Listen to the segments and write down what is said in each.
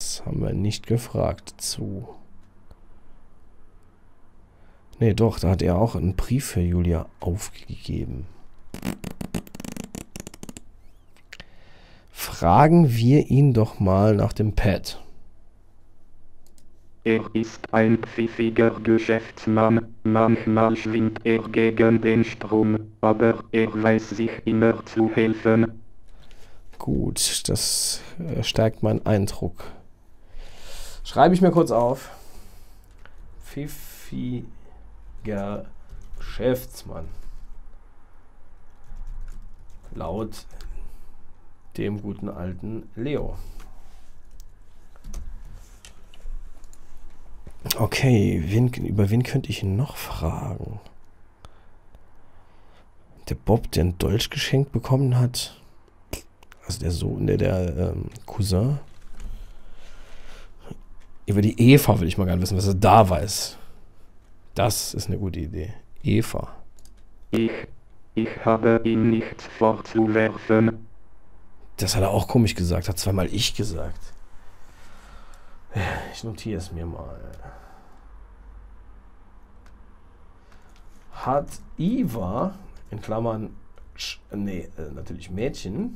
Das haben wir nicht gefragt zu. Nee, doch, da hat er auch einen Brief für Julia aufgegeben. Fragen wir ihn doch mal nach dem Pad. Er ist ein pfiffiger Geschäftsmann, manchmal schwimmt er gegen den Strom, aber er weiß sich immer zu helfen. Gut, das stärkt meinen Eindruck. Schreibe ich mir kurz auf. Pfiffiger Geschäftsmann. Laut dem guten alten Leo. Okay, über wen könnte ich ihn noch fragen? Der Bob, der ein Dolch geschenkt bekommen hat. Also der Sohn, der Cousin. Über die Eva will ich mal gerne wissen, was er da weiß. Das ist eine gute Idee. Eva. Ich habe ihm nichts vorzuwerfen. Das hat er auch komisch gesagt. Hat zweimal ich gesagt. Ich notiere es mir mal. Hat Eva, in Klammern, natürlich Mädchen,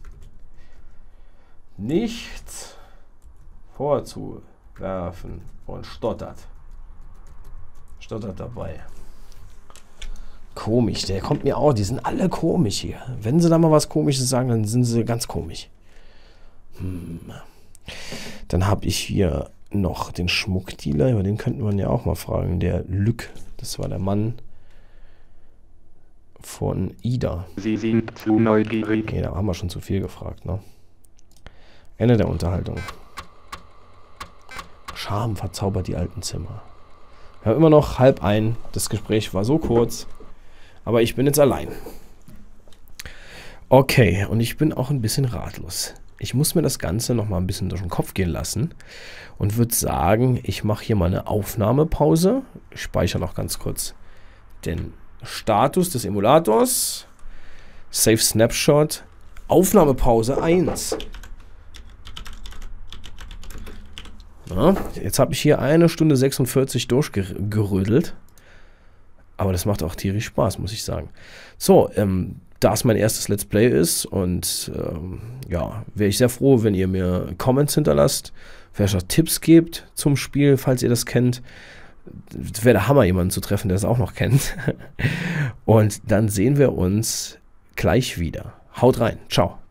nichts vorzuwerfen und stottert. Stottert dabei. Komisch, der kommt mir auch, die sind alle komisch hier. Wenn sie da mal was Komisches sagen, dann sind sie ganz komisch. Dann habe ich hier noch den Schmuckdealer, über den könnten wir ja auch mal fragen. Der Lück, das war der Mann von Ida. Sie sind zu neugierig. Okay, da haben wir schon zu viel gefragt, ne? Ende der Unterhaltung. Scham verzaubert die alten Zimmer. Wir haben immer noch 12:30. Das Gespräch war so kurz. Aber ich bin jetzt allein. Okay, und ich bin auch ein bisschen ratlos. Ich muss mir das Ganze noch mal ein bisschen durch den Kopf gehen lassen und würde sagen, ich mache hier mal eine Aufnahmepause. Ich speichere noch ganz kurz den Status des Emulators. Save Snapshot. Aufnahmepause 1. Ja, jetzt habe ich hier 1 Stunde 46 durchgerödelt. Aber das macht auch tierisch Spaß, muss ich sagen. So, da es mein erstes Let's Play ist und ja, wäre ich sehr froh, wenn ihr mir Comments hinterlasst, vielleicht auch Tipps gebt zum Spiel, falls ihr das kennt. Wäre der Hammer, jemanden zu treffen, der es auch noch kennt. Und dann sehen wir uns gleich wieder. Haut rein. Ciao.